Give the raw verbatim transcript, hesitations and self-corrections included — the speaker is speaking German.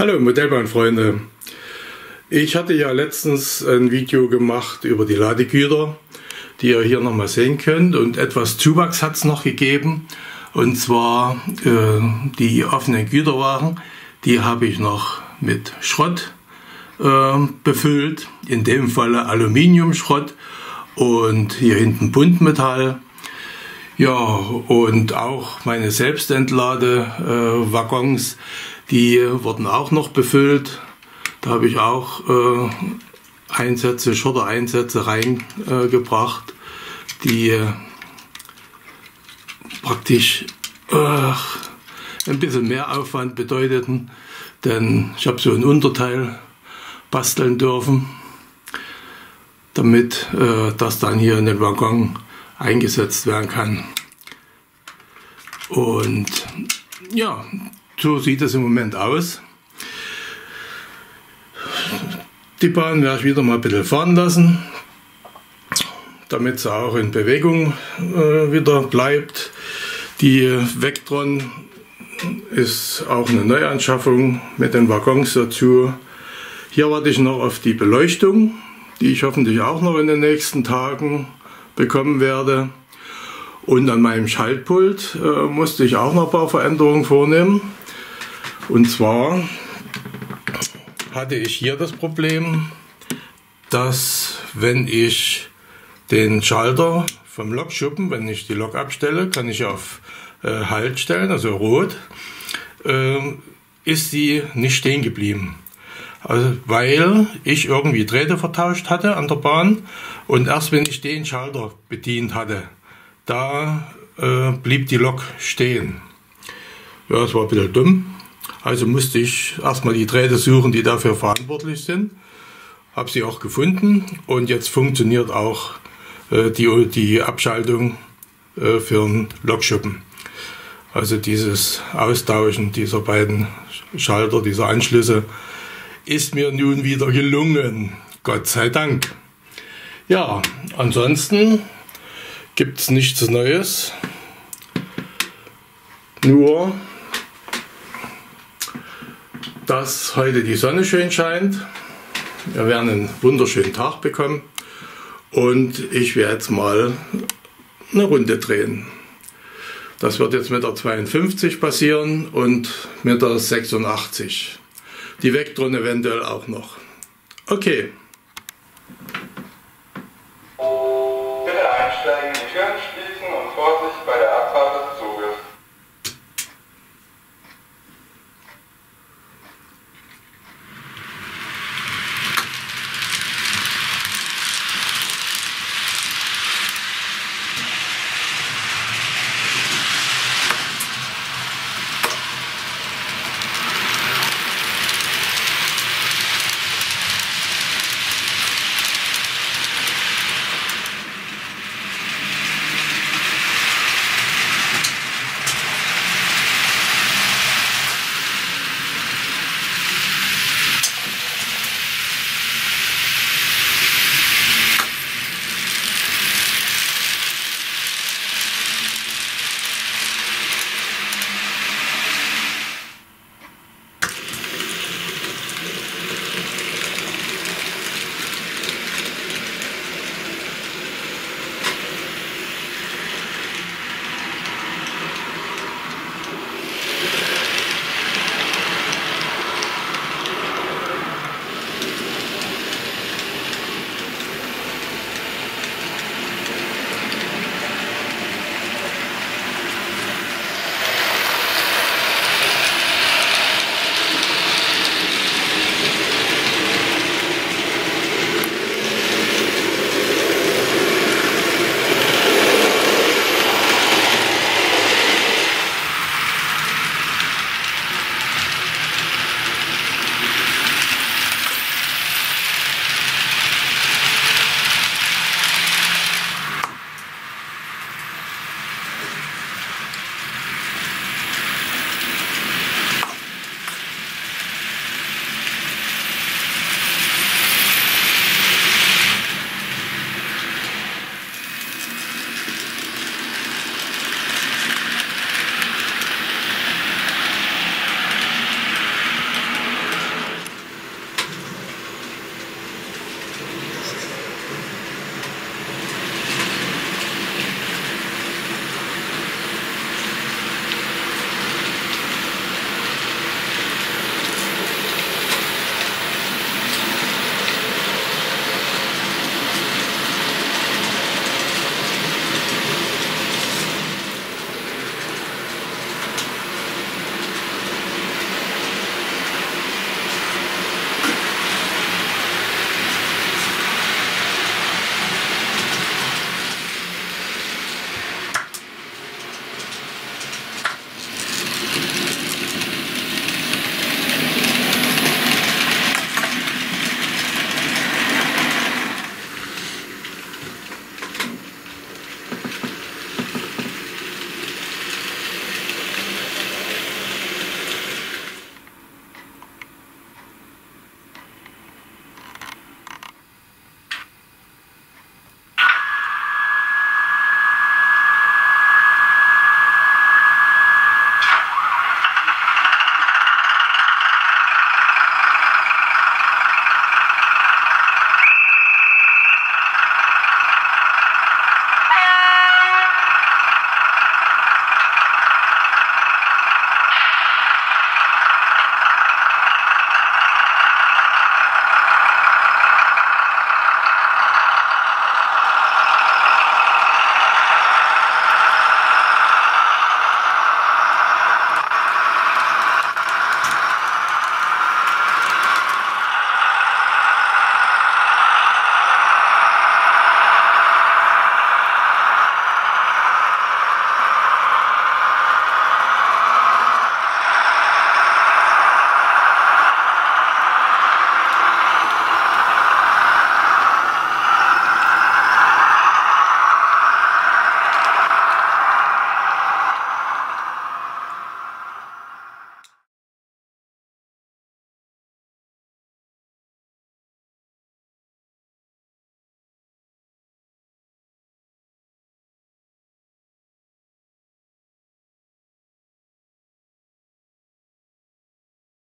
Hallo Modellbahnfreunde, ich hatte ja letztens ein Video gemacht über die Ladegüter, die ihr hier nochmal sehen könnt, und etwas Zuwachs hat es noch gegeben, und zwar äh, die offenen Güterwagen, die habe ich noch mit Schrott äh, befüllt, in dem Falle Aluminiumschrott und hier hinten Buntmetall. Ja, und auch meine Selbstentladewaggons, äh, die wurden auch noch befüllt. Da habe ich auch äh, Einsätze, Schottereinsätze reingebracht, äh, die äh, praktisch äh, ein bisschen mehr Aufwand bedeuteten, denn ich habe so ein Unterteil basteln dürfen, damit äh, das dann hier in den Waggon eingesetzt werden kann. Und ja, so sieht es im Moment aus. Die Bahn werde ich wieder mal ein bisschen fahren lassen, damit sie auch in Bewegung äh, wieder bleibt. Die Vectron ist auch eine Neuanschaffung mit den Waggons dazu. Hier warte ich noch auf die Beleuchtung, die ich hoffentlich auch noch in den nächsten Tagen bekommen werde. Und an meinem Schaltpult äh, musste ich auch noch ein paar Veränderungen vornehmen. Und zwar hatte ich hier das Problem, dass wenn ich den Schalter vom Lokschuppen, wenn ich die Lok abstelle, kann ich auf äh, Halt stellen, also rot, äh, ist sie nicht stehen geblieben. Also, weil ich irgendwie Drähte vertauscht hatte an der Bahn, und erst wenn ich den Schalter bedient hatte, da äh, blieb die Lok stehen. Ja, das war ein bisschen dumm. Also musste ich erstmal die Drähte suchen, die dafür verantwortlich sind. Habe sie auch gefunden, und jetzt funktioniert auch äh, die, die Abschaltung äh, für den Lokschuppen. Also dieses Austauschen dieser beiden Schalter, dieser Anschlüsse, ist mir nun wieder gelungen. Gott sei Dank. Ja, ansonsten gibt es nichts Neues. Nur, dass heute die Sonne schön scheint. Wir werden einen wunderschönen Tag bekommen, und ich werde jetzt mal eine Runde drehen. Das wird jetzt mit der zweiundfünfzig passieren und mit der sechsundachtzig. Die Vectron eventuell auch noch. Okay.